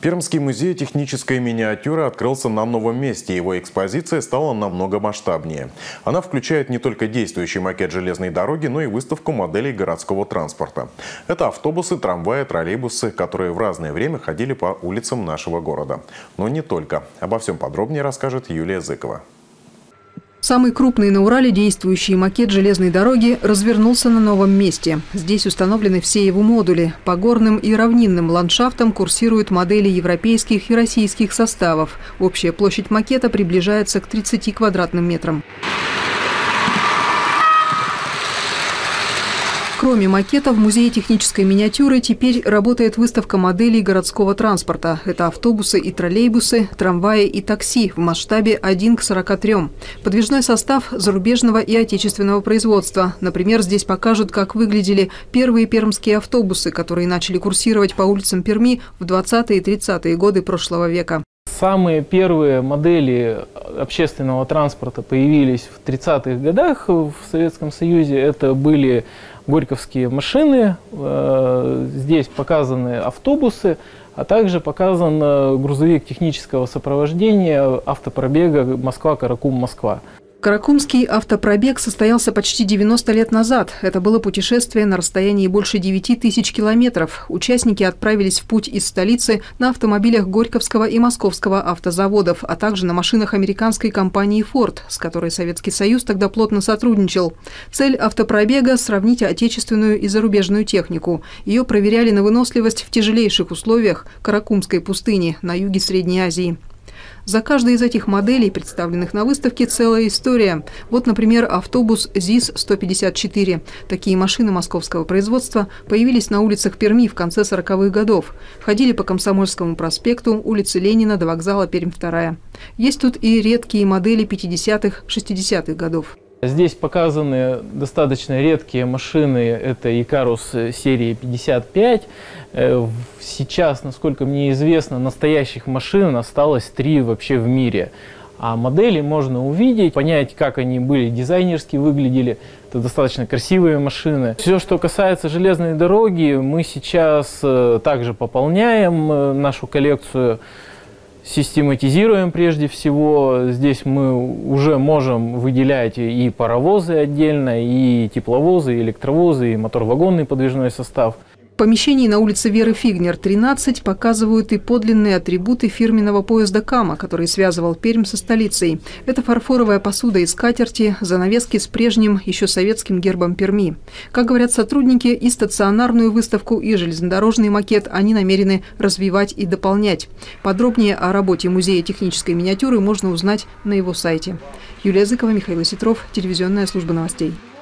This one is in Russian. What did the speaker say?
Пермский музей технической миниатюры открылся на новом месте. Его экспозиция стала намного масштабнее. Она включает не только действующий макет железной дороги, но и выставку моделей городского транспорта. Это автобусы, трамваи, троллейбусы, которые в разное время ходили по улицам нашего города. Но не только. Обо всем подробнее расскажет Юлия Зыкова. Самый крупный на Урале действующий макет железной дороги развернулся на новом месте. Здесь установлены все его модули. По горным и равнинным ландшафтам курсируют модели европейских и российских составов. Общая площадь макета приближается к 30 квадратным метрам. Кроме макета, в музее технической миниатюры теперь работает выставка моделей городского транспорта. Это автобусы и троллейбусы, трамваи и такси в масштабе 1 к 43. Подвижной состав зарубежного и отечественного производства. Например, здесь покажут, как выглядели первые пермские автобусы, которые начали курсировать по улицам Перми в 20-е и 30-е годы прошлого века. Самые первые модели общественного транспорта появились в 30-х годах в Советском Союзе. Это были горьковские машины, здесь показаны автобусы, а также показан грузовик технического сопровождения автопробега Москва-Каракум-Москва. Каракумский автопробег состоялся почти 90 лет назад. Это было путешествие на расстоянии больше 9 тысяч километров. Участники отправились в путь из столицы на автомобилях Горьковского и Московского автозаводов, а также на машинах американской компании Ford, с которой Советский Союз тогда плотно сотрудничал. Цель автопробега – сравнить отечественную и зарубежную технику. Ее проверяли на выносливость в тяжелейших условиях Каракумской пустыни на юге Средней Азии. За каждой из этих моделей, представленных на выставке, целая история. Вот, например, автобус ЗИС-154. Такие машины московского производства появились на улицах Перми в конце 40-х годов. Ходили по Комсомольскому проспекту, улице Ленина до вокзала Пермь-2. Есть тут и редкие модели 50-х, 60-х годов. Здесь показаны достаточно редкие машины. Это Икарус серии 55. Сейчас, насколько мне известно, настоящих машин осталось 3 вообще в мире. А модели можно увидеть, понять, как они были дизайнерски выглядели. Это достаточно красивые машины. Все, что касается железной дороги, мы сейчас также пополняем нашу коллекцию. Систематизируем прежде всего. Здесь мы уже можем выделять и паровозы отдельно, и тепловозы, и электровозы, и мотор-вагонный подвижной состав. В помещении на улице Веры Фигнер, 13, показывают и подлинные атрибуты фирменного поезда «Кама», который связывал Пермь со столицей. Это фарфоровая посуда из скатерти, занавески с прежним, еще советским гербом Перми. Как говорят сотрудники, и стационарную выставку, и железнодорожный макет они намерены развивать и дополнять. Подробнее о работе музея технической миниатюры можно узнать на его сайте. Юлия Зыкова, Михаил Осетров, телевизионная служба новостей.